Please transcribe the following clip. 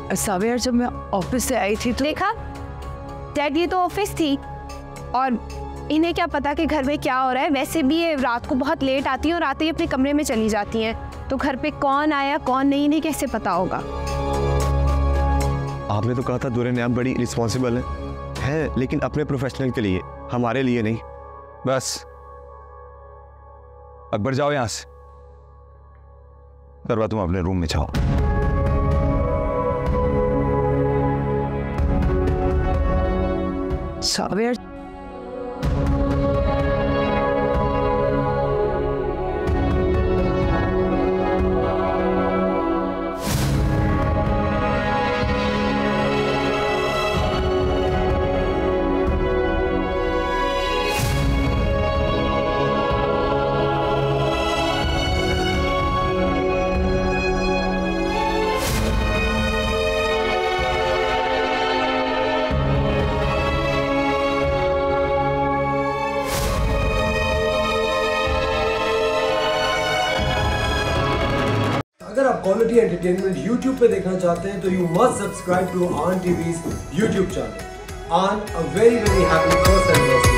साविया, जब मैं ऑफिस से आई थी तो देखा डैड, ये तो ऑफिस थी और इन्हें क्या पता कि घर में क्या हो रहा है। वैसे भी ये रात को बहुत लेट आती है और आते ही अपने कमरे में चली जाती हैं, तो घर पे कौन आया कौन नहीं, इन्हें कैसे पता होगा। आपने तो कहा था दुरे नयाम बड़ी रिस्पॉन्सिबल है, लेकिन अपने प्रोफेशनल के लिए, हमारे लिए नहीं। बस अकबर, जाओ यहां से। दरवा, तुम अपने रूम में जाओ। साविया, अगर आप क्वालिटी एंटरटेनमेंट YouTube पे देखना चाहते हैं तो you must subscribe to Aan TV's YouTube channel. Aan, a very happy first anniversary.